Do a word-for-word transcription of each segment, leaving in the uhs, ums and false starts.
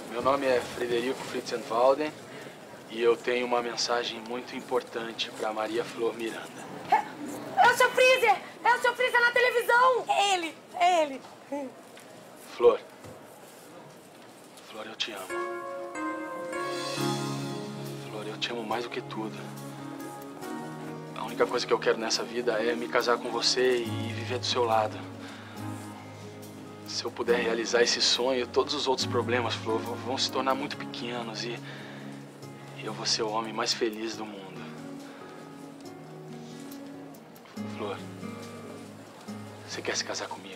Meu nome é Frederico Fritzenwalden e eu tenho uma mensagem muito importante para Maria Flor Miranda. É, é o seu Freezer! É o seu Freezer na televisão! É ele! É ele! Flor. Flor, eu te amo. Flor, eu te amo mais do que tudo. A única coisa que eu quero nessa vida é me casar com você e viver do seu lado. Se eu puder realizar esse sonho, todos os outros problemas, Flor, vão se tornar muito pequenos e eu vou ser o homem mais feliz do mundo. Flor, você quer se casar comigo?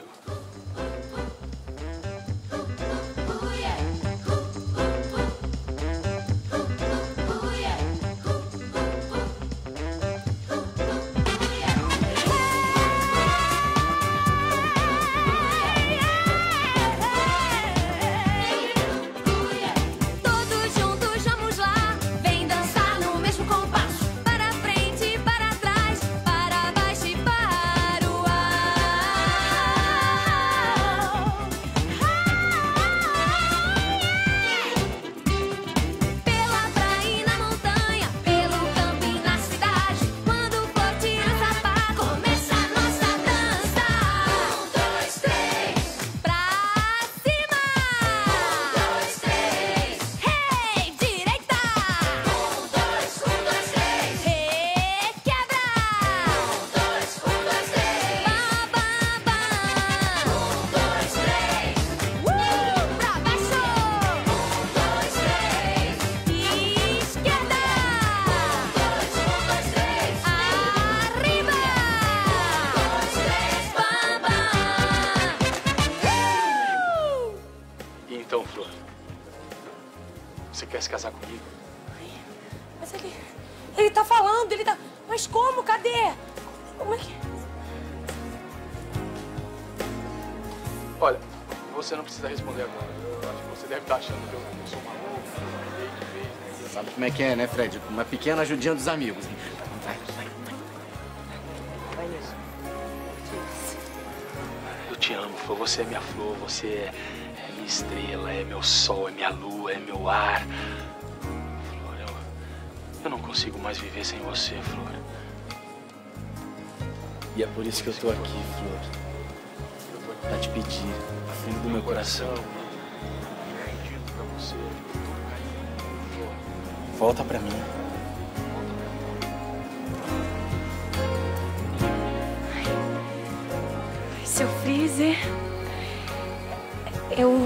Então, Flor, você quer se casar comigo? Mas ele... ele tá falando, ele tá... Mas como? Cadê? Como é que... Olha, você não precisa responder agora. Eu acho que você deve estar achando que eu não sou maluco. Você sabe como é que é, né, Fred? Uma pequena ajudinha dos amigos. Vai, vai, vai. Vai nisso. Eu te amo, Flor. Você é minha flor, você é... é minha estrela, é meu sol, é minha lua, é meu ar. Flor, eu, eu não consigo mais viver sem você, Flor. E é por isso que eu tô aqui, Flor. Pra te pedir, a fundo do meu coração. Pedindo pra você, todo carinho, Flor. Volta pra mim. Seu Freezer... Eu...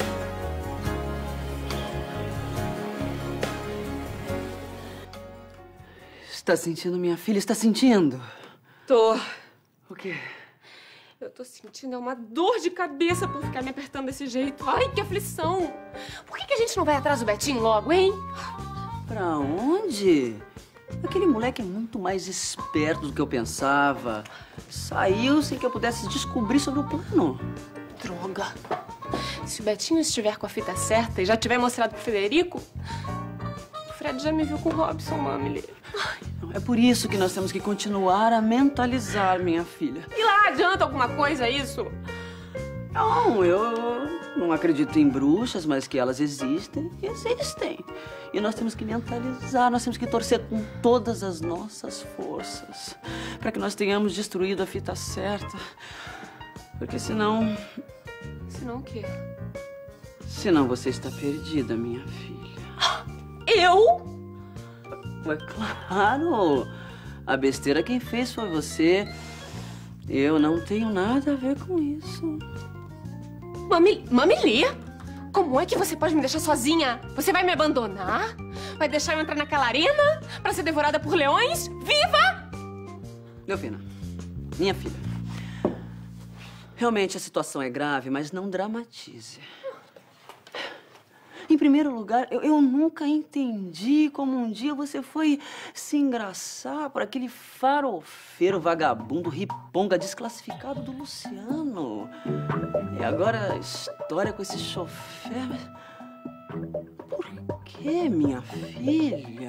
Está sentindo, minha filha? Está sentindo? Tô. O quê? Eu tô sentindo uma dor de cabeça por ficar me apertando desse jeito. Ai, que aflição. Por que que a gente não vai atrás do Betinho logo, hein? Pra onde? Aquele moleque é muito mais esperto do que eu pensava. Saiu sem que eu pudesse descobrir sobre o plano. Droga. Se o Betinho estiver com a fita certa e já tiver mostrado pro Frederico, o Fred já me viu com o Robson, Mamile. É por isso que nós temos que continuar a mentalizar, minha filha. E lá adianta alguma coisa isso? Não, eu não acredito em bruxas, mas que elas existem, existem. E nós temos que mentalizar, nós temos que torcer com todas as nossas forças para que nós tenhamos destruído a fita certa. Porque senão... Senão o quê? Senão você está perdida, minha filha. Eu? É claro. A besteira quem fez foi você. Eu não tenho nada a ver com isso. Mami... Mamili? Como é que você pode me deixar sozinha? Você vai me abandonar? Vai deixar eu entrar naquela arena pra ser devorada por leões? Viva! Delfina, minha filha. Realmente a situação é grave, mas não dramatize. Em primeiro lugar, eu, eu nunca entendi como um dia você foi se engraçar por aquele farofeiro vagabundo riponga desclassificado do Luciano. E agora a história com esse chofer... Por que, minha filha?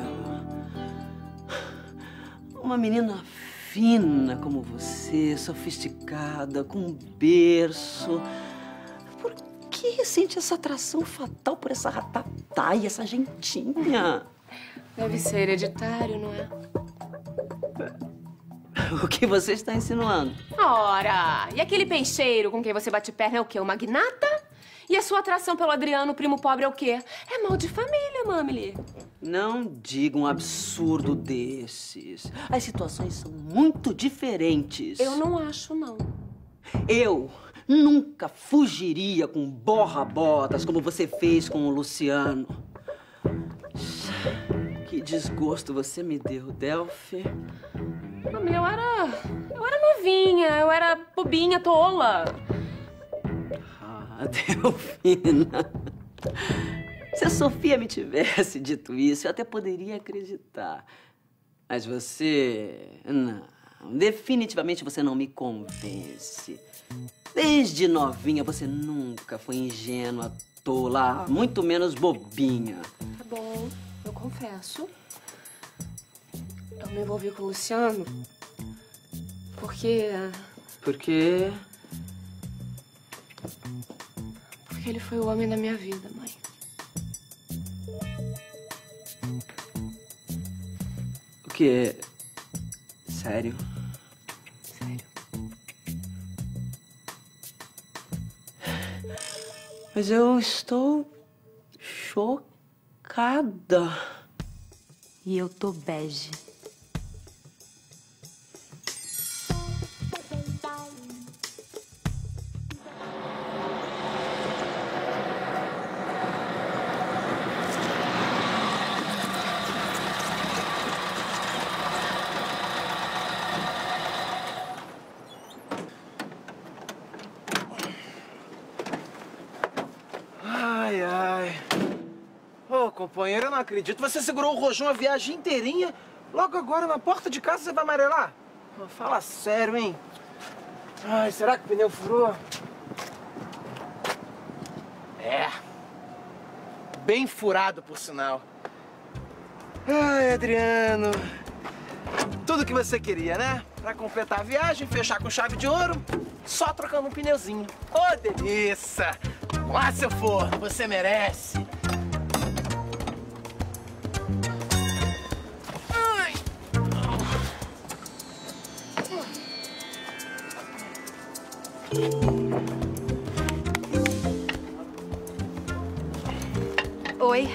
Uma menina fina como você, sofisticada, com um berço... Por que que sente essa atração fatal por essa ratataia, essa gentinha? Deve ser hereditário, não é? O que você está insinuando? Ora, e aquele peixeiro com quem você bate perna é o quê? O magnata? E a sua atração pelo Adriano, primo pobre, é o quê? É mal de família, Mamile. Não diga um absurdo desses. As situações são muito diferentes. Eu não acho, não. Eu nunca fugiria com borra-botas como você fez com o Luciano. Que desgosto você me deu, Delphi. Mamile, eu era... Eu era novinha, eu era bobinha, tola. Ah, Delfina. Se a Sofia me tivesse dito isso, eu até poderia acreditar. Mas você... Não. Definitivamente você não me convence. Desde novinha você nunca foi ingênua, tola, muito menos bobinha. Tá bom, eu confesso. Eu me envolvi com o Luciano porque... Por quê? Porque ele foi o homem da minha vida, mãe. O quê? Sério? Sério. Mas eu estou chocada. E eu tô bege. Ai, ai. Ô, companheiro, eu não acredito. Você segurou o rojão a viagem inteirinha. Logo agora, na porta de casa, você vai amarelar? Pô, fala sério, hein? Ai, será que o pneu furou? É. Bem furado, por sinal. Ai, Adriano. Tudo que você queria, né? Pra completar a viagem, fechar com chave de ouro, só trocando um pneuzinho. Ô, delícia! Vamos lá, seu forno, você merece. Ai. Oi.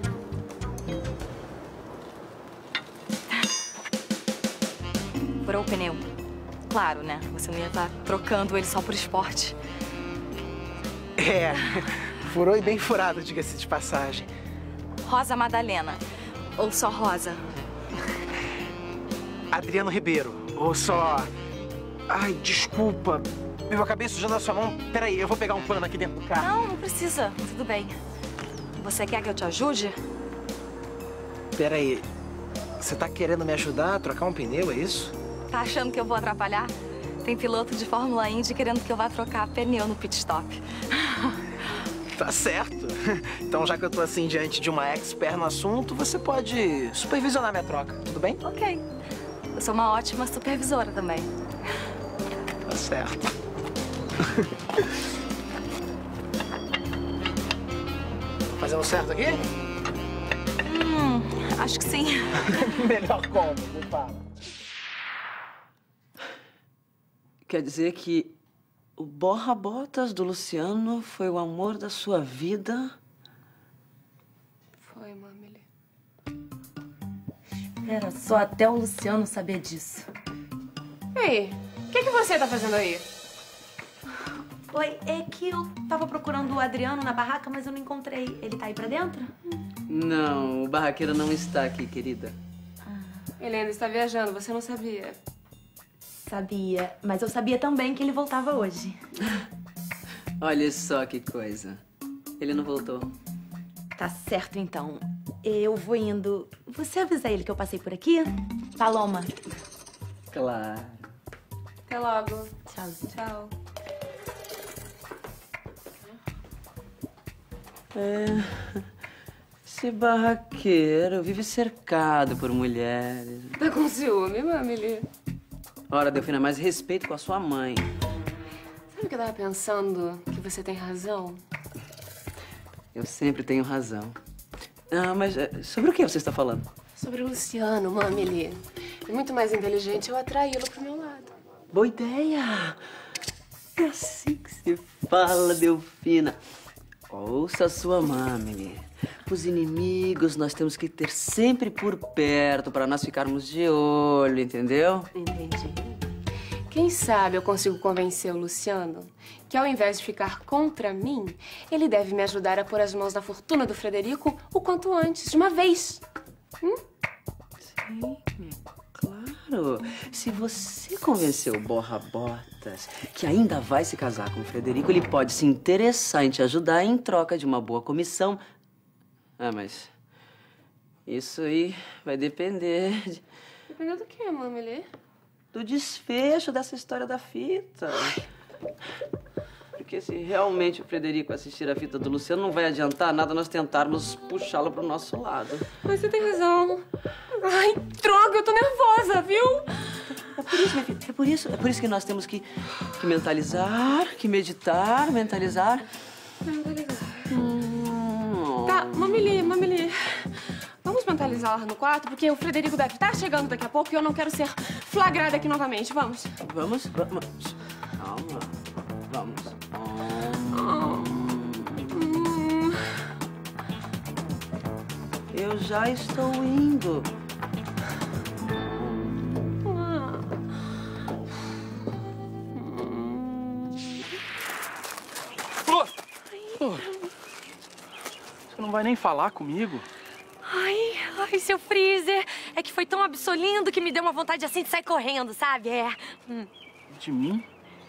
Furou o pneu. Claro, né? Você não ia estar trocando ele só por esporte. É, furou e bem furado, diga-se de passagem. Rosa Madalena. Ou só Rosa? Adriano Ribeiro, ou só... Ai, desculpa. Eu acabei sujando a sua mão. Peraí, eu vou pegar um pano aqui dentro do carro. Não, não precisa. Tudo bem. Você quer que eu te ajude? Peraí, você tá querendo me ajudar a trocar um pneu, é isso? Tá achando que eu vou atrapalhar? Tem piloto de Fórmula Indy querendo que eu vá trocar pneu no pit stop. Tá certo. Então, já que eu tô assim diante de uma expert no assunto, você pode supervisionar minha troca, tudo bem? Ok. Eu sou uma ótima supervisora também. Tá certo. Fazendo certo aqui? Hum, acho que sim. Melhor como, me fala. Quer dizer que o borra-botas do Luciano foi o amor da sua vida? Foi, Mamile. Era só até o Luciano saber disso. Ei, o que, que você tá fazendo aí? Oi, é que eu tava procurando o Adriano na barraca, mas eu não encontrei. Ele tá aí pra dentro? Não, o barraqueiro não está aqui, querida. Ele ainda está viajando, você não sabia? Sabia, mas eu sabia também que ele voltava hoje. Olha só que coisa. Ele não voltou. Tá certo, então. Eu vou indo. Você avisa ele que eu passei por aqui? Paloma. Claro. Até logo. Tchauzinho. Tchau. É... Esse barraqueiro vive cercado por mulheres. Tá com ciúme, Mamile? Ora, Delfina, mais respeito com a sua mãe. Sabe o que eu tava pensando? Que você tem razão? Eu sempre tenho razão. Ah, mas sobre o que você está falando? Sobre o Luciano, Mameli. É muito mais inteligente eu atraí-lo pro meu lado. Boa ideia! É assim que se fala, Delfina. Ouça a sua Mameli. Os inimigos nós temos que ter sempre por perto para nós ficarmos de olho, entendeu? Entendi. Quem sabe eu consigo convencer o Luciano que, ao invés de ficar contra mim, ele deve me ajudar a pôr as mãos na fortuna do Frederico o quanto antes, de uma vez. Hum? Sim, claro. Se você convencer o Borra-Botas que ainda vai se casar com o Frederico, ele pode se interessar em te ajudar em troca de uma boa comissão. Ah, mas isso aí vai depender de... Depender do quê, Mameli? Do desfecho dessa história da fita. Porque se realmente o Frederico assistir a fita do Luciano, não vai adiantar nada nós tentarmos puxá-lo pro nosso lado. Mas você tem razão. Ai, droga, eu tô nervosa, viu? É por isso, minha filha, é por isso, é por isso que nós temos que, que mentalizar, que meditar, mentalizar. Mentalizar. Hum. Tá, Mameli, Mameli. Vamos mentalizar lá no quarto, porque o Frederico deve estar chegando daqui a pouco e eu não quero ser flagrada aqui novamente. Vamos. Vamos? Vamos. Calma. Vamos. Oh. Hum. Eu já estou indo. Flor! Flor! Você não vai nem falar comigo? Ai, ai, seu Freezer. É que foi tão absolindo que me deu uma vontade assim de sair correndo, sabe? É. Hum. De mim?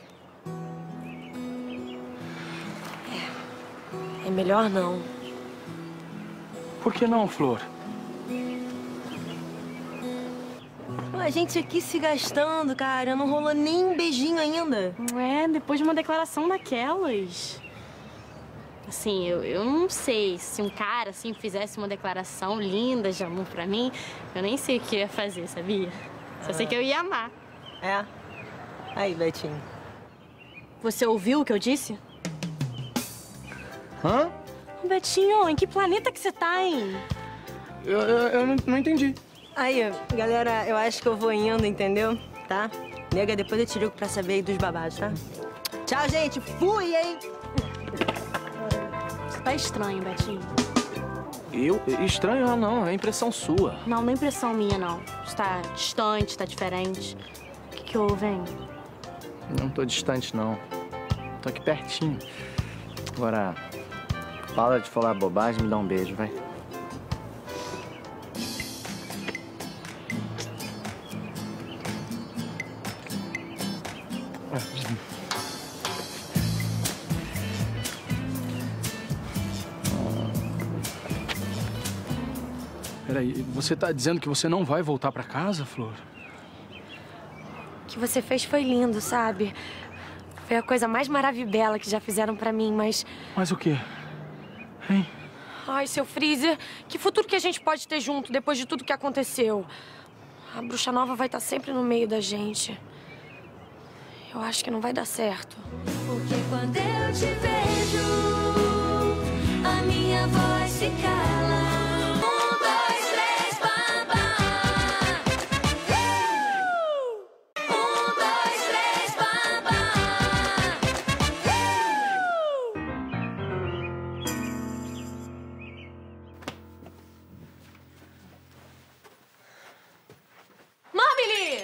É melhor não. Por que não, Flor? A gente aqui se gastando, cara. Não rolou nem um beijinho ainda. É, depois de uma declaração daquelas. Assim, eu, eu não sei. Se um cara, assim, fizesse uma declaração linda de amor pra mim, eu nem sei o que eu ia fazer, sabia? Só sei que eu ia amar. É. Aí, Betinho. Você ouviu o que eu disse? Hã? Betinho, em que planeta que você tá, hein? Eu, eu, eu não, não entendi. Aí, galera, eu acho que eu vou indo, entendeu? Tá? Nega, depois eu te ligo pra saber aí dos babados, tá? Tchau, gente. Fui, hein? Você tá estranho, Betinho. Eu? Estranho? Ah, não. É impressão sua. Não, não é impressão minha, não. Você tá distante, tá diferente. O que que houve, hein? Não tô distante, não. Tô aqui pertinho. Agora, para de falar bobagem e me dá um beijo, vai. Peraí, você tá dizendo que você não vai voltar pra casa, Flor? O que você fez foi lindo, sabe? Foi a coisa mais maravilhosa que já fizeram pra mim, mas... Mas o quê? Hein? Ai, seu Freezer, que futuro que a gente pode ter junto depois de tudo que aconteceu? A bruxa nova vai estar sempre no meio da gente. Eu acho que não vai dar certo. Porque quando eu te vejo, a minha voz se cala. Um, dois, três, bamba. Um, dois, três, bamba. Mameli!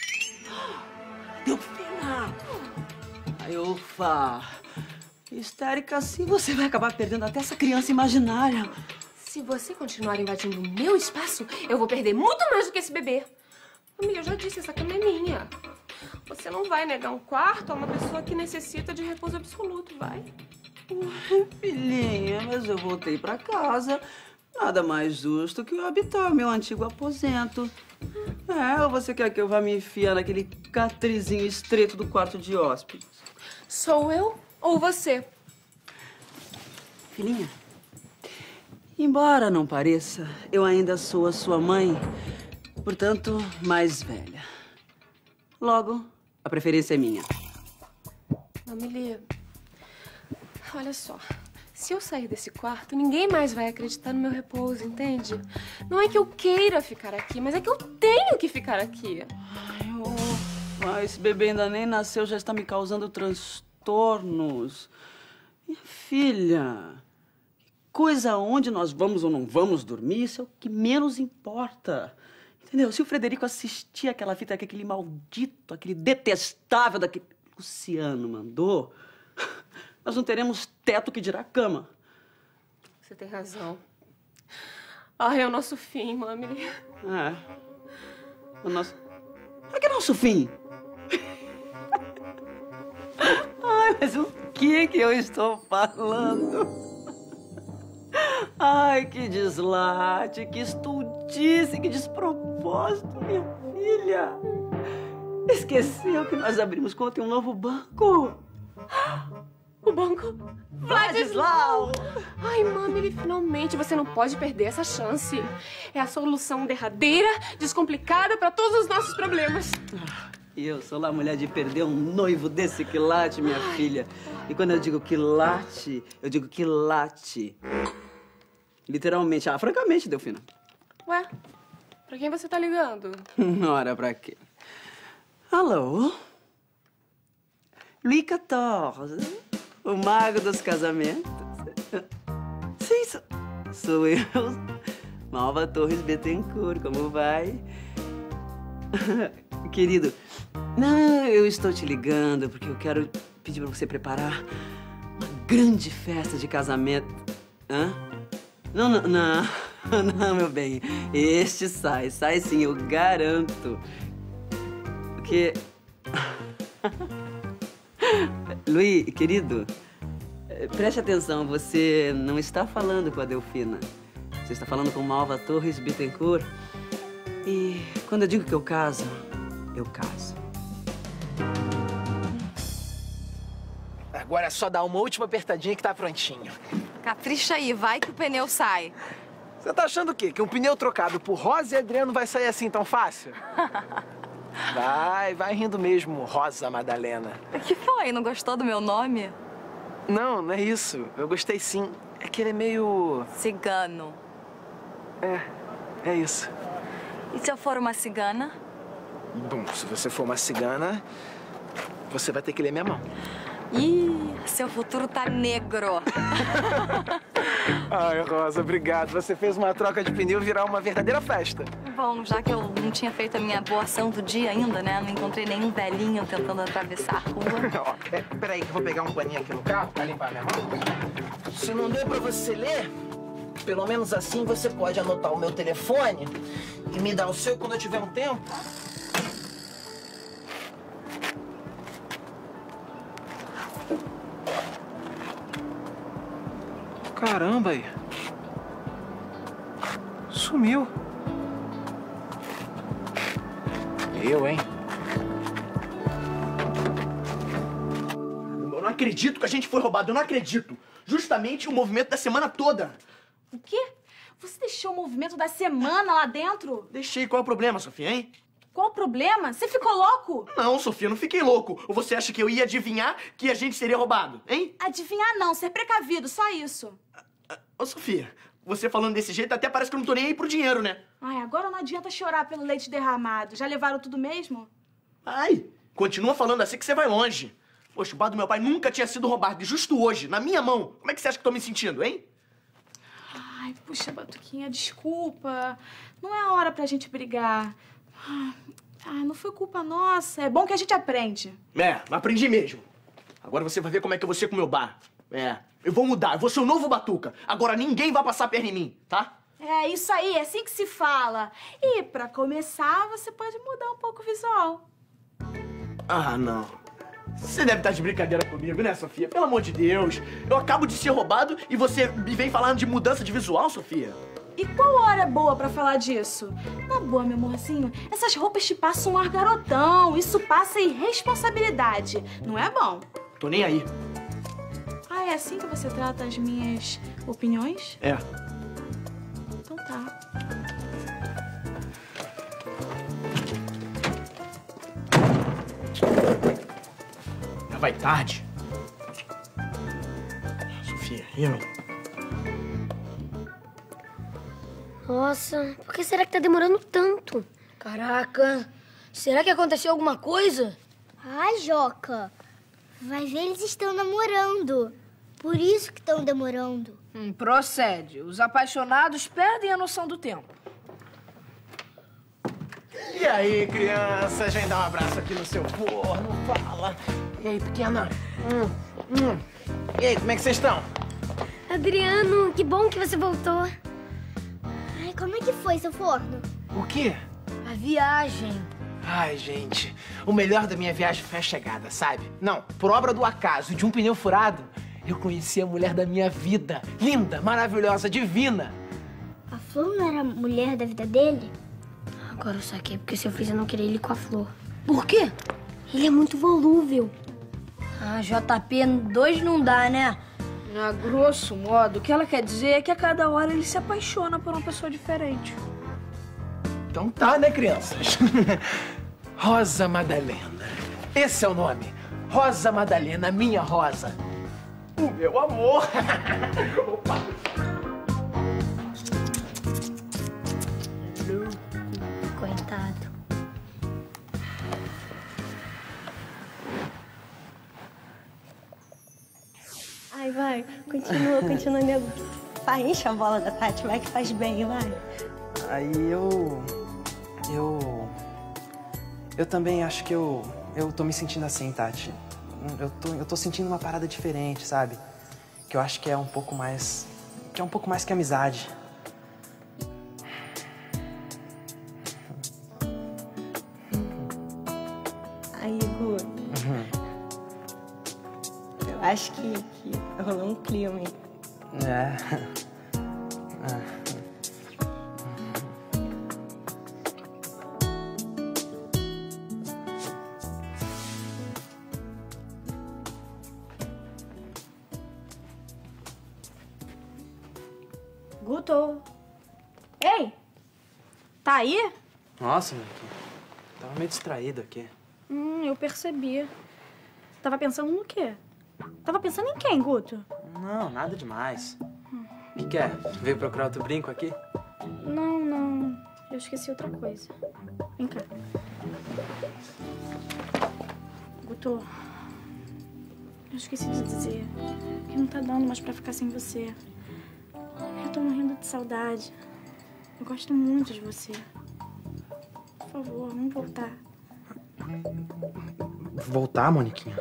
Delfina! Ai, ufa! Histérica assim, você vai acabar perdendo até essa criança imaginária. Se você continuar invadindo o meu espaço, eu vou perder muito mais do que esse bebê. Família, eu já disse, essa cama é minha. Você não vai negar um quarto a uma pessoa que necessita de repouso absoluto, vai? Ué, filhinha, mas eu voltei pra casa. Nada mais justo que eu habitar meu antigo aposento. É, ou você quer que eu vá me enfiar naquele catrizinho estreito do quarto de hóspedes? Sou eu ou você? Filhinha, embora não pareça, eu ainda sou a sua mãe, portanto, mais velha. Logo, a preferência é minha. Mameli, olha só. Se eu sair desse quarto, ninguém mais vai acreditar no meu repouso, entende? Não é que eu queira ficar aqui, mas é que eu tenho que ficar aqui. Ai, oh, ai, esse bebê ainda nem nasceu, já está me causando transtornos. Minha filha, coisa onde nós vamos ou não vamos dormir, isso é o que menos importa. Entendeu? Se o Frederico assistir aquela fita que aquele maldito, aquele detestável daquele Luciano mandou, nós não teremos teto que dirá cama. Você tem razão. Ai, é o nosso fim, mami. É. O nosso... É que é nosso fim. Ai, mas o que que eu estou falando? Ai, que deslate, que estultice, que despropósito, minha filha. Esqueceu que nós abrimos conta em um novo banco. O banco Vladislau! Ai, mami, ele finalmente, você não pode perder essa chance. É a solução derradeira, descomplicada para todos os nossos problemas. E eu sou lá a mulher de perder um noivo desse quilate, minha Ai. filha. E quando eu digo quilate, eu digo quilate. Literalmente. Ah, francamente, Delfina. Ué, pra quem você tá ligando? Ora, pra quê? Alô? Luís quatorze, o mago dos casamentos. Sim, sou, sou eu, Malva Torres Bittencourt, como vai? Querido, não, eu estou te ligando porque eu quero pedir pra você preparar uma grande festa de casamento. Hã? Não, não, não, não, meu bem. Este sai, sai sim, eu garanto. Porque... Luís, querido, preste atenção, você não está falando com a Delfina. Você está falando com Malva Torres Bittencourt. E quando eu digo que eu caso, eu caso. Agora é só dar uma última apertadinha que tá prontinho. Capricha aí, vai que o pneu sai. Você tá achando o quê? Que um pneu trocado por Rosa e Adriano vai sair assim tão fácil? Vai, vai rindo mesmo, Rosa Madalena. O que foi? Não gostou do meu nome? Não, não é isso. Eu gostei sim. É que ele é meio... Cigano. É, é isso. E se eu for uma cigana? Bom, se você for uma cigana, você vai ter que ler minha mão. Ih, seu futuro tá negro. Ai, Rosa, obrigado. Você fez uma troca de pneu virar uma verdadeira festa. Bom, já que eu não tinha feito a minha boa ação do dia ainda, né? Não encontrei nenhum velhinho tentando atravessar a rua. Ó, é, peraí que eu vou pegar um paninho aqui no carro pra limpar minha mão. Se não deu pra você ler, pelo menos assim você pode anotar o meu telefone e me dar o seu quando eu tiver um tempo. Caramba aí. Sumiu. Eu, hein? Eu não acredito que a gente foi roubado, eu não acredito. Justamente o movimento da semana toda. O quê? Você deixou o movimento da semana lá dentro? Deixei. Qual é o problema, Sofia, hein? Qual o problema? Você ficou louco? Não, Sofia, eu não fiquei louco. Ou você acha que eu ia adivinhar que a gente seria roubado, hein? Adivinhar não, ser precavido, só isso. Ô, Sofia, você falando desse jeito até parece que eu não tô nem aí pro dinheiro, né? Ai, agora não adianta chorar pelo leite derramado. Já levaram tudo mesmo? Ai, continua falando assim que você vai longe. Poxa, o bar do meu pai nunca tinha sido roubado. E justo hoje, na minha mão. Como é que você acha que eu tô me sentindo, hein? Ai, puxa, Batuquinha, desculpa. Não é a hora pra gente brigar. Ah, não foi culpa nossa. É bom que a gente aprende. É, aprendi mesmo. Agora você vai ver como é que eu vou ser com o meu bar. É, eu vou mudar, eu vou ser o novo Batuca. Agora ninguém vai passar a perna em mim, tá? É, isso aí, é assim que se fala. E pra começar, você pode mudar um pouco o visual. Ah, não. Você deve estar de brincadeira comigo, né, Sofia? Pelo amor de Deus. Eu acabo de ser roubado e você me vem falando de mudança de visual, Sofia? E qual hora é boa pra falar disso? Na boa, meu amorzinho, essas roupas te passam um ar garotão. Isso passa irresponsabilidade. Não é bom? Tô nem aí. Ah, é assim que você trata as minhas opiniões? É. Então tá. Já vai tarde. Sofia, eu, hein? Nossa, por que será que tá demorando tanto? Caraca, será que aconteceu alguma coisa? Ai, Joca, vai ver, eles estão namorando. Por isso que estão demorando. Hum, procede. Os apaixonados perdem a noção do tempo. E aí, crianças? Vem dar um abraço aqui no seu forno, fala. E aí, pequena? Hum, hum. E aí, como é que vocês estão? Adriano, que bom que você voltou. Ai, como é que foi seu forno? O quê? A viagem. Ai, gente, o melhor da minha viagem foi a chegada, sabe? Não, por obra do acaso, de um pneu furado, eu conheci a mulher da minha vida. Linda, maravilhosa, divina. A Flor não era a mulher da vida dele? Agora eu saquei, porque seu filho não queria ele com a Flor. Por quê? Ele é muito volúvel. Ah, J P, dois não dá, né? A grosso modo, o que ela quer dizer é que a cada hora ele se apaixona por uma pessoa diferente. Então tá, né, crianças? Rosa Madalena. Esse é o nome. Rosa Madalena, minha Rosa. O meu amor. Opa. Coitado. Ai, vai. Continua, continua, nego. Vai, enche a bola da Tati, vai que faz bem, vai. Aí eu... Eu... Eu também acho que eu... Eu tô me sentindo assim, Tati. Eu tô, eu tô sentindo uma parada diferente, sabe? Que eu acho que é um pouco mais... Que é um pouco mais que amizade. Aí, Gu, Uhum. eu acho que, que rolou um clima, hein? É. É. Guto. Ei! Tá aí? Nossa, Monique. Tava meio distraído aqui. Hum, eu percebi. Tava pensando no quê? Tava pensando em quem, Guto? Não, nada demais. O que quer? Veio procurar outro brinco aqui? Não, não. Eu esqueci outra coisa. Vem cá. Guto, eu esqueci de dizer que não tá dando mais pra ficar sem você. Eu tô morrendo de saudade. Eu gosto muito de você. Por favor, vamos voltar. Voltar, Moniquinha?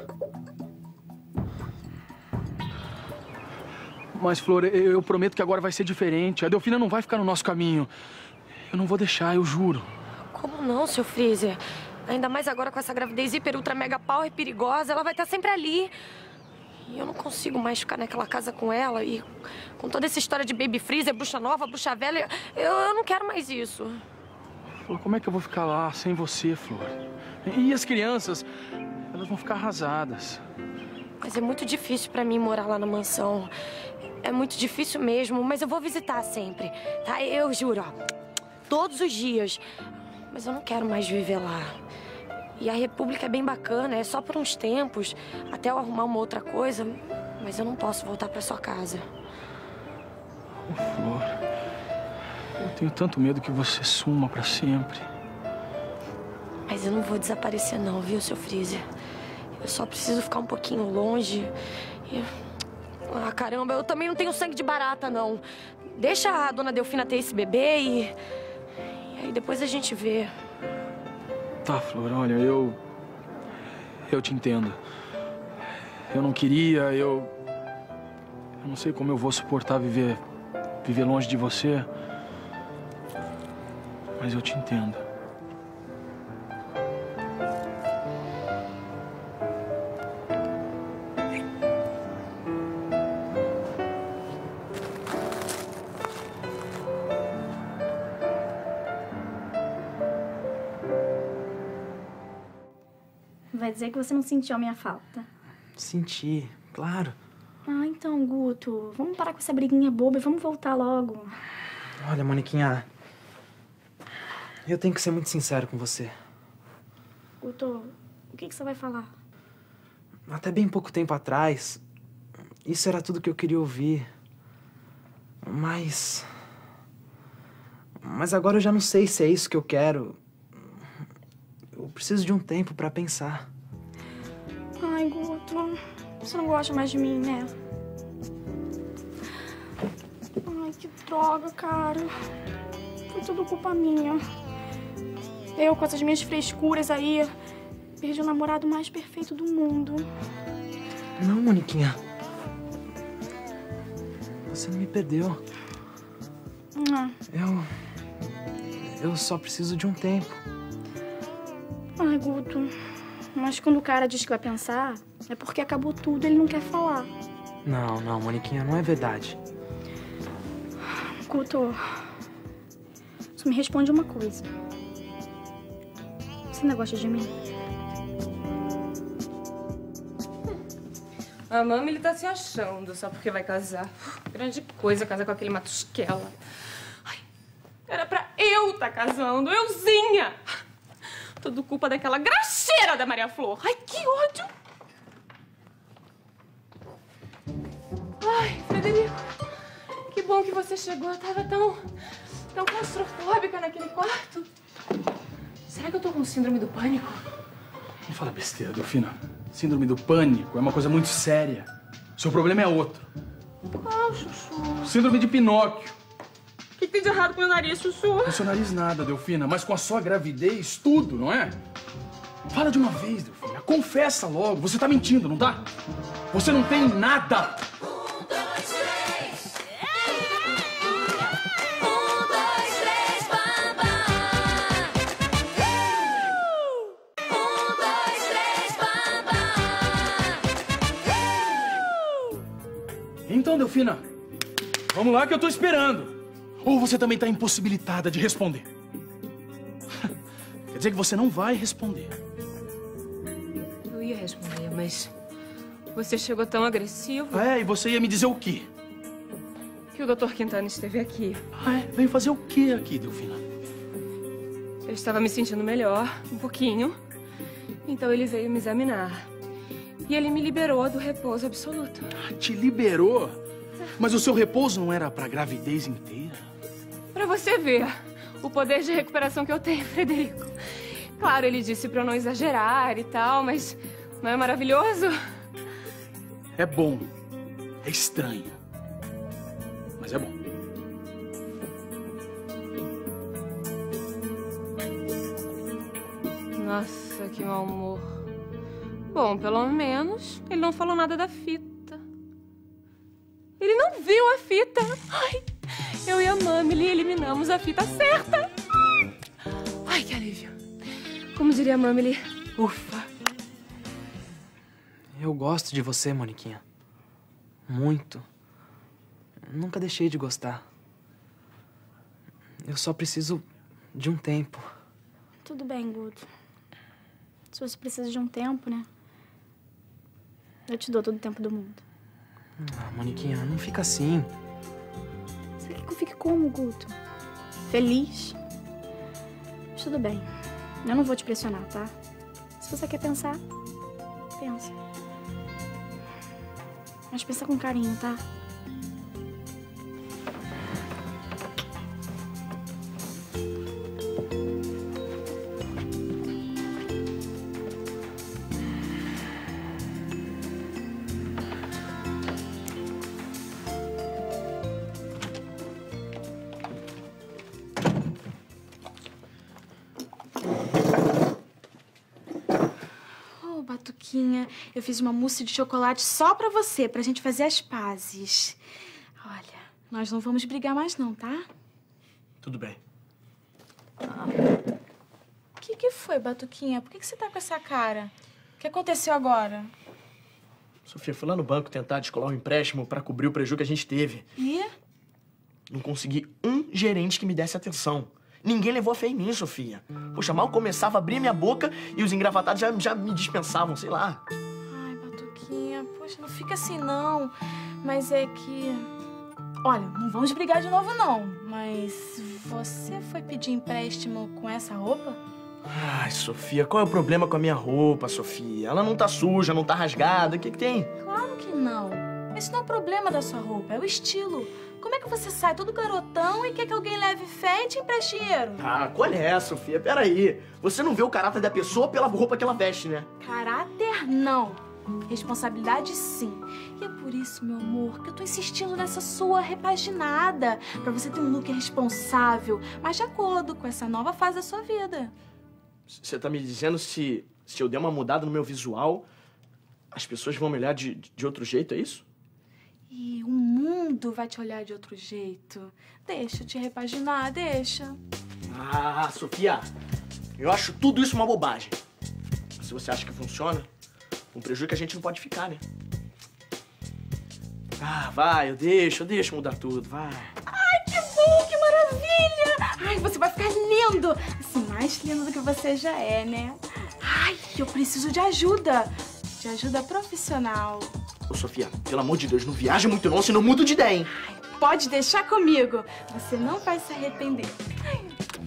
Mas, Flor, eu, eu prometo que agora vai ser diferente. A Delfina não vai ficar no nosso caminho. Eu não vou deixar, eu juro. Como não, seu Freezer? Ainda mais agora com essa gravidez hiper, ultra, mega power perigosa, ela vai estar sempre ali. E eu não consigo mais ficar naquela casa com ela e com toda essa história de baby freezer, bruxa nova, bruxa velha, eu, eu não quero mais isso. Flor, como é que eu vou ficar lá sem você, Flor? E as crianças, elas vão ficar arrasadas. Mas é muito difícil pra mim morar lá na mansão. É muito difícil mesmo, mas eu vou visitar sempre, tá? Eu juro, ó, todos os dias. Mas eu não quero mais viver lá. E a República é bem bacana, é só por uns tempos, até eu arrumar uma outra coisa, mas eu não posso voltar pra sua casa. Ô, Flor, eu tenho tanto medo que você suma pra sempre. Mas eu não vou desaparecer não, viu, seu Freezer? Eu só preciso ficar um pouquinho longe e... Ah, caramba, eu também não tenho sangue de barata, não. Deixa a dona Delfina ter esse bebê e... E aí depois a gente vê. Tá, Flor, olha, eu... Eu te entendo. Eu não queria, eu... Eu não sei como eu vou suportar viver... Viver longe de você. Mas eu te entendo. Vai dizer que você não sentiu a minha falta. Senti, claro. Ah, então, Guto, vamos parar com essa briguinha boba e vamos voltar logo. Olha, Moniquinha, eu tenho que ser muito sincero com você. Guto, o que, que você vai falar? Até bem pouco tempo atrás, isso era tudo que eu queria ouvir. Mas... Mas agora eu já não sei se é isso que eu quero. Eu preciso de um tempo pra pensar. Ai, Guto, você não gosta mais de mim, né? Ai, que droga, cara. Foi tudo culpa minha. Eu, com essas minhas frescuras aí, perdi o namorado mais perfeito do mundo. Não, Moniquinha. Você não me perdeu. Ah. Eu... Eu só preciso de um tempo. Ai, Guto, mas quando o cara diz que vai pensar, é porque acabou tudo e ele não quer falar. Não, não, Moniquinha, não é verdade. Guto, só me responde uma coisa. Você ainda gosta de mim? A mami, ele tá se achando só porque vai casar. Grande coisa casar com aquele Matusquela. Ai, era pra eu tá casando, euzinha! Tudo culpa daquela graxeira da Maria Flor. Ai, que ódio! Ai, Frederico, que bom que você chegou. Eu tava tão, tão claustrofóbica naquele quarto. Será que eu tô com síndrome do pânico? Não fala besteira, Delfina. Síndrome do pânico é uma coisa muito séria. Seu problema é outro. Qual, Chuchu? Síndrome de Pinóquio. O que, que tem de errado com o meu nariz, Chuchu? Com seu nariz nada, Delfina, mas com a sua gravidez, tudo, não é? Fala de uma vez, Delfina. Confessa logo. Você tá mentindo, não tá? Você não tem nada. Então, Delfina, vamos lá que eu tô esperando. Ou você também tá impossibilitada de responder? Quer dizer que você não vai responder. Eu ia responder, mas você chegou tão agressivo. É, e você ia me dizer o quê? Que o doutor Quintana esteve aqui. Ah, é? Veio fazer o quê aqui, Delfina? Eu estava me sentindo melhor, um pouquinho. Então ele veio me examinar. E ele me liberou do repouso absoluto. Te liberou? Mas o seu repouso não era pra gravidez inteira? Pra você ver o poder de recuperação que eu tenho, Frederico. Claro, ele disse pra eu não exagerar e tal, mas não é maravilhoso? É bom. É estranho. Mas é bom. Nossa, que mau humor. Bom, pelo menos ele não falou nada da fita. Ele não viu a fita. Ai, eu e a Mamile eliminamos a fita certa. Ai, que alívio. Como diria a Mamile, ufa. Eu gosto de você, Moniquinha. Muito. Nunca deixei de gostar. Eu só preciso de um tempo. Tudo bem, Guto. Se você precisa de um tempo, né? Eu te dou todo o tempo do mundo. Ah, Moniquinha, não fica assim. Você quer que eu fique como, Guto? Feliz? Mas tudo bem. Eu não vou te pressionar, tá? Se você quer pensar, pensa. Mas pensa com carinho, tá? Batuquinha, eu fiz uma mousse de chocolate só pra você, pra gente fazer as pazes. Olha, nós não vamos brigar mais não, tá? Tudo bem. O que que foi, Batuquinha? Por que que você tá com essa cara? O que aconteceu agora? Sofia, fui lá no banco tentar descolar um empréstimo pra cobrir o prejuízo que a gente teve. E? Não consegui um gerente que me desse atenção. Ninguém levou a fé em mim, Sofia. Poxa, mal começava a abrir minha boca e os engravatados já, já me dispensavam, sei lá. Ai, Batuquinha, poxa, não fica assim não. Mas é que... Olha, não vamos brigar de novo não, mas você foi pedir empréstimo com essa roupa? Ai, Sofia, qual é o problema com a minha roupa, Sofia? Ela não tá suja, não tá rasgada, o que que tem? Claro que não. Esse não é o problema da sua roupa, é o estilo. Como é que você sai todo garotão e quer que alguém leve fé e te empreste dinheiro? Ah, qual é, Sofia? Peraí. Você não vê o caráter da pessoa pela roupa que ela veste, né? Caráter, não. Responsabilidade, sim. E é por isso, meu amor, que eu tô insistindo nessa sua repaginada. Pra você ter um look responsável, mas de acordo com essa nova fase da sua vida. Você tá me dizendo se, se eu der uma mudada no meu visual, as pessoas vão me olhar de, de outro jeito, é isso? E o mundo vai te olhar de outro jeito. Deixa eu te repaginar, deixa. Ah, Sofia, eu acho tudo isso uma bobagem. Se você acha que funciona, um prejuízo que a gente não pode ficar, né? Ah, vai, eu deixo, eu deixo mudar tudo, vai. Ai, que bom, que maravilha! Ai, você vai ficar lindo! Assim, mais lindo do que você já é, né? Ai, eu preciso de ajuda. De ajuda profissional. Ô, Sofia, pelo amor de Deus, não viaja muito não, senão eu mudo de ideia, hein? Pode deixar comigo. Você não vai se arrepender. Ai.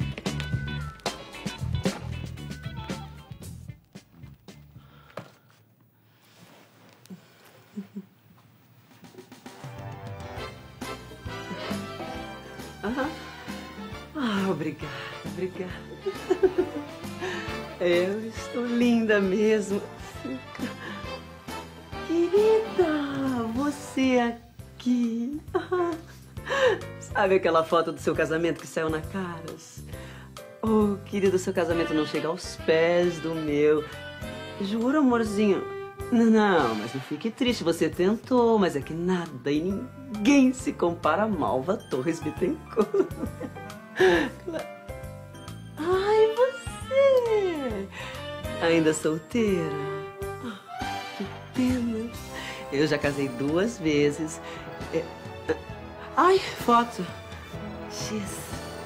Ah, ah, obrigada, obrigada. Eu estou linda mesmo. Querida, você aqui. Sabe aquela foto do seu casamento que saiu na Caras? Oh, querido, seu casamento não chega aos pés do meu. Juro, amorzinho. Não, mas não fique triste, você tentou, mas é que nada e ninguém se compara a Malva Torres Bittencourt. Ai, você! Ainda solteira? Que pena. Eu já casei duas vezes. É... Ai, foto. X.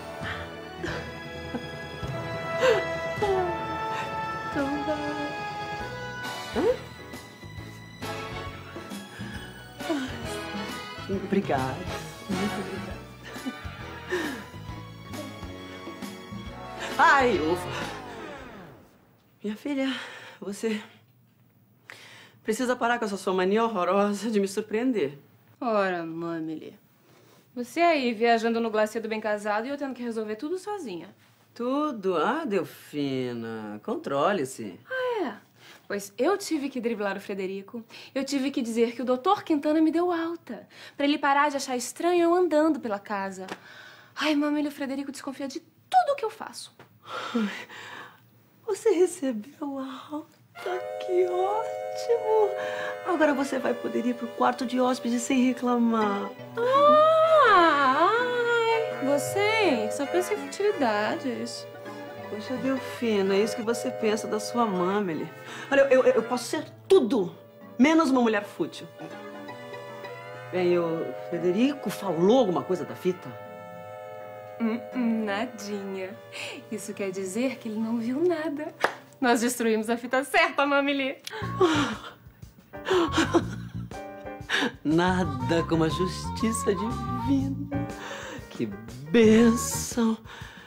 Então vai. Hã? Obrigada. Muito obrigada. Ai, ufa. Minha filha, você precisa parar com essa sua mania horrorosa de me surpreender. Ora, Mamile. Você aí viajando no glaciar do bem casado e eu tendo que resolver tudo sozinha. Tudo? Ah, Delfina, controle-se. Ah, é? Pois eu tive que driblar o Frederico. Eu tive que dizer que o doutor Quintana me deu alta. Pra ele parar de achar estranho eu andando pela casa. Ai, Mamile, o Frederico desconfia de tudo que eu faço. Você recebeu a alta? Que ótimo! Agora você vai poder ir pro quarto de hóspede sem reclamar. Ah, ai, você só pensa em futilidades. Poxa, Delfina, é isso que você pensa da sua Mamile. Olha, eu, eu, eu posso ser tudo, menos uma mulher fútil. Bem, o Frederico falou alguma coisa da fita? Hum, hum, nadinha. Isso quer dizer que ele não viu nada. Nós destruímos a fita certa, Mamile. Nada como a justiça divina. Que bênção.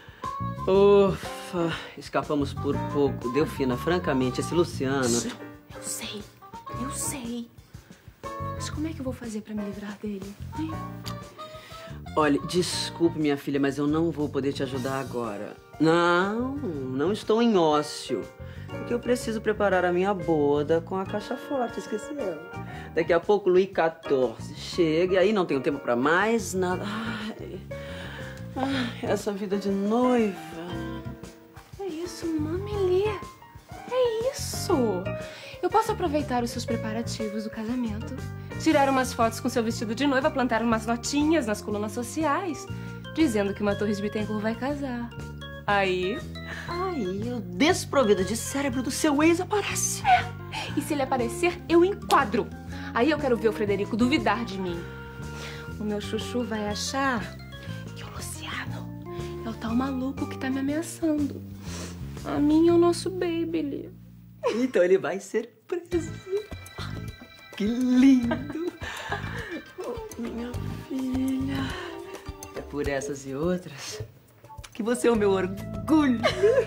Ufa, escapamos por pouco. Delfina, francamente, esse Luciano... Eu sei, eu sei. Mas como é que eu vou fazer pra me livrar dele? Hein? Olha, desculpe, minha filha, mas eu não vou poder te ajudar agora. Não, não estou em ócio. Porque eu preciso preparar a minha boda com a caixa forte, esqueceu? Daqui a pouco, Luís quatorze chega e aí não tenho tempo pra mais nada. Ai, ai, essa vida de noiva. É isso, Mamile. É isso. Eu posso aproveitar os seus preparativos do casamento, tirar umas fotos com seu vestido de noiva, plantar umas notinhas nas colunas sociais, dizendo que uma Torres Bittencourt vai casar. Aí... Aí, o desprovido de cérebro do seu ex aparece. É. E se ele aparecer, eu enquadro. Aí eu quero ver o Frederico duvidar de mim. O meu chuchu vai achar que o Luciano é o tal maluco que tá me ameaçando. A mim é o nosso baby. Então ele vai ser preso. Que lindo. Oh, minha filha. É por essas e outras que você é o meu orgulho.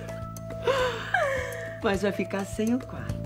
Mas vai ficar sem o quarto.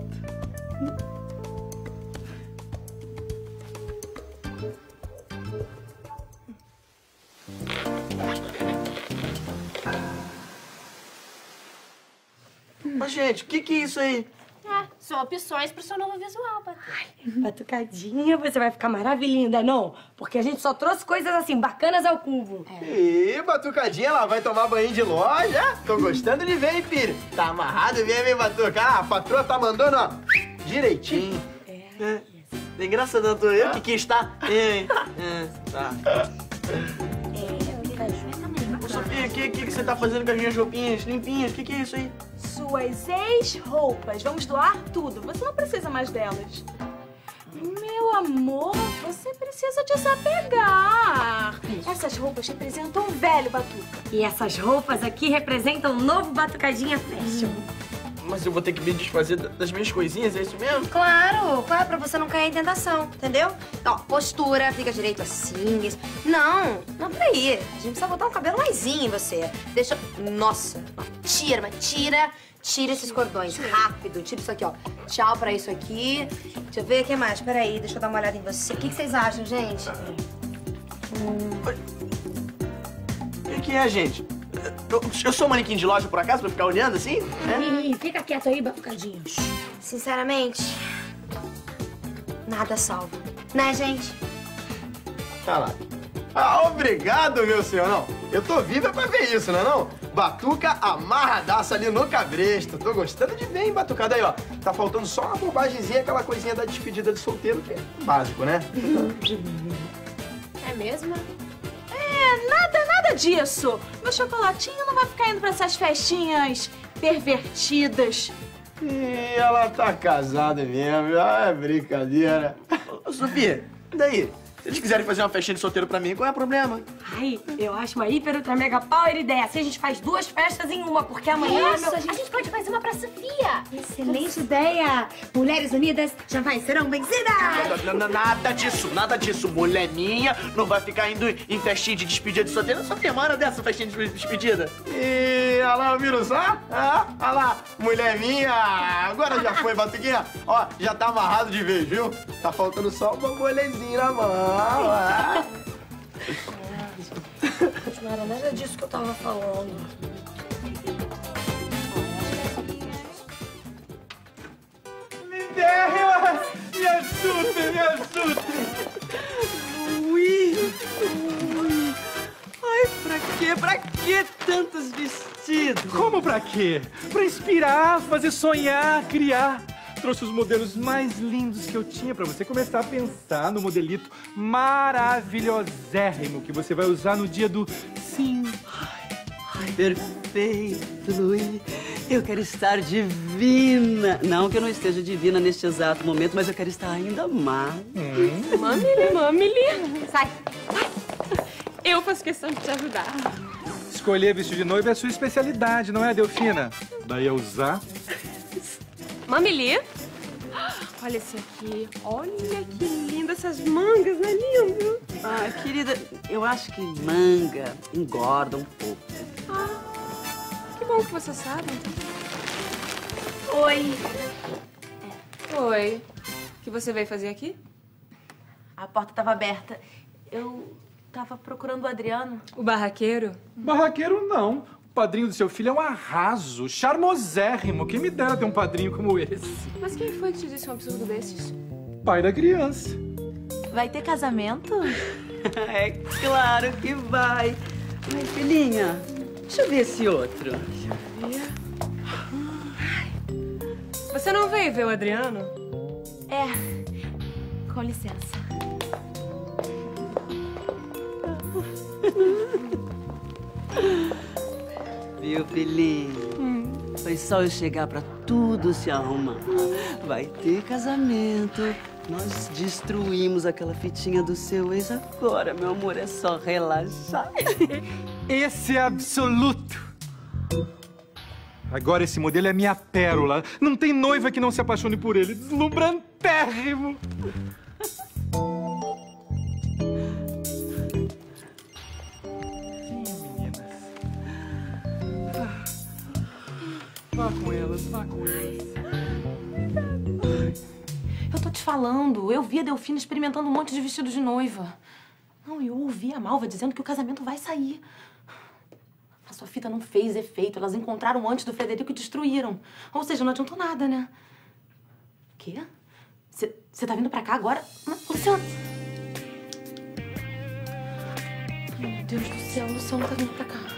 Mas, gente, o que, que é isso aí? É, são opções pro seu novo visual, Batuca. Batucadinha, você vai ficar maravilhinda, não? Porque a gente só trouxe coisas assim, bacanas ao cubo. É. Ih, Batucadinha, ela vai tomar banho de loja? Tô gostando de ver, hein, filho? Tá amarrado mesmo, hein, Batuca? Ah, a patroa tá mandando, ó, direitinho. É. é. Tem graça, doutor, eu que quis, tá? É, é, tá. Ô, Sofia, o que, que, que você tá fazendo com as minhas roupinhas limpinhas? O que, que é isso aí? Suas ex-roupas. Vamos doar tudo. Você não precisa mais delas. Meu amor, você precisa desapegar. Essas roupas representam um velho Batuca. E essas roupas aqui representam um novo Batucadinha Fashion. Mas eu vou ter que me desfazer das minhas coisinhas, é isso mesmo? Claro, claro, pra você não cair em tentação, entendeu? Ó, postura, fica direito assim. Não, não, peraí. A gente precisa botar um cabelo maisinho em você. Deixa... Nossa, tira, mas tira, tira esses cordões, rápido. Tira isso aqui, ó. Tchau pra isso aqui. Deixa eu ver, o que mais? Peraí, deixa eu dar uma olhada em você. O que, que vocês acham, gente? Hum. O que, que é, gente? Eu, eu sou manequim de loja, por acaso, pra ficar olhando assim? É? Ih, fica quieto aí, Batucadinho. Sinceramente, nada salva. Né, gente? Tá lá. Ah, obrigado, meu senhor. Não, eu tô viva pra ver isso, não é não? Batuca amarradaça ali no cabresto. Tô gostando de ver, hein, Batucada? Aí, ó. Tá faltando só uma bobagemzinha, aquela coisinha da despedida de solteiro, que é básico, né? É mesmo? É, nada, nada disso. Meu chocolatinho não vai ficar indo pra essas festinhas pervertidas. Ih, ela tá casada mesmo. Ah, é brincadeira. Ô, Sofia, e daí? Se eles quiserem fazer uma festinha de solteiro pra mim, qual é o problema? Ai, eu acho uma hiper, ultra, mega power ideia. Assim a gente faz duas festas em uma, porque amanhã... Isso, meu... a, gente... a gente pode fazer uma pra Sofia. Excelente ideia. Mulheres unidas jamais serão vencidas. Nada, nada disso, nada disso. Mulher minha não vai ficar indo em festinha de despedida de solteiro. Só tem uma hora dessa festinha de despedida. Ih, olha lá, viram só? Ah, olha lá, mulher minha. Agora já foi, Batuquinha. Ó, já tá amarrado de vez, viu? Tá faltando só uma bolezinha na mão. Não era nada disso que eu tava falando. Me derra! Me ajuda, me ajuda! Ui, ui. Ai, pra quê? Pra quê tantos vestidos? Como pra quê? Pra inspirar, fazer sonhar, criar. Trouxe os modelos mais lindos que eu tinha pra você começar a pensar no modelito maravilhosérrimo que você vai usar no dia do sim. Ai, ai, perfeito, Luí. Eu quero estar divina. Não que eu não esteja divina neste exato momento, mas eu quero estar ainda mais. Hum. Mamile, mamile. Sai. Eu faço questão de te ajudar. Escolher vestido de noiva é a sua especialidade, não é, Delfina? Daí é usar... Mamili. Olha esse aqui. Olha que linda essas mangas, não é lindo? Ah, querida, eu acho que manga engorda um pouco. Ah, que bom que você sabe. Oi. Oi. O que você veio fazer aqui? A porta estava aberta. Eu tava procurando o Adriano. O barraqueiro? Barraqueiro não. O padrinho do seu filho é um arraso, charmosérrimo. Quem me dera ter um padrinho como esse? Mas quem foi que te disse um absurdo desses? Pai da criança. Vai ter casamento? É claro que vai. Ai, filhinha, deixa eu ver esse outro. Deixa eu ver. Você não veio ver o Adriano? É. Com licença. Viu, filhinho? Hum. Foi só eu chegar pra tudo se arrumar. Vai ter casamento. Nós destruímos aquela fitinha do seu ex agora, meu amor. É só relaxar. Esse é absoluto. Agora esse modelo é minha pérola. Não tem noiva que não se apaixone por ele. Deslumbrantérrimo. Vá com elas, vá com elas. Eu tô te falando, eu vi a Delfina experimentando um monte de vestido de noiva. Não, eu ouvi a Malva dizendo que o casamento vai sair. A sua fita não fez efeito. Elas encontraram antes do Frederico e destruíram. Ou seja, não adiantou nada, né? O quê? Você tá vindo pra cá agora? Mas, Luciano... Meu Deus do céu, o Luciano tá vindo pra cá.